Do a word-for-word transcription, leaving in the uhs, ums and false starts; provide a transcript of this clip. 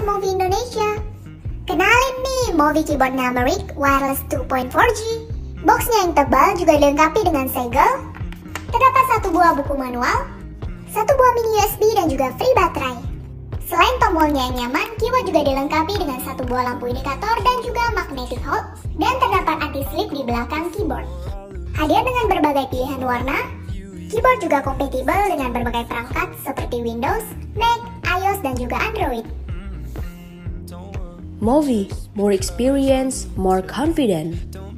Sobat Movie Indonesia. Kenalin nih Movie Keyboard Numeric Wireless two point four G. Boxnya yang tebal juga dilengkapi dengan segel. Terdapat satu buah buku manual, satu buah mini U S B dan juga free baterai. Selain tombolnya yang nyaman, keyboard juga dilengkapi dengan satu buah lampu indikator dan juga magnetic hold, dan terdapat anti-slip di belakang keyboard. Hadir dengan berbagai pilihan warna, keyboard juga kompatibel dengan berbagai perangkat seperti Windows, Mac, iOS, dan juga Android. Movie, more experience, more confident.